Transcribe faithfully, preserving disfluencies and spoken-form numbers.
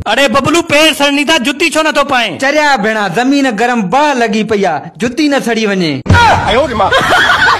अरे बबलू पैर सड़नी था, जुत्ती छो न तो पाए। चरिया भेणा, जमीन गरम बाह लगी पई आ, जुत्ती न सड़ी वञे।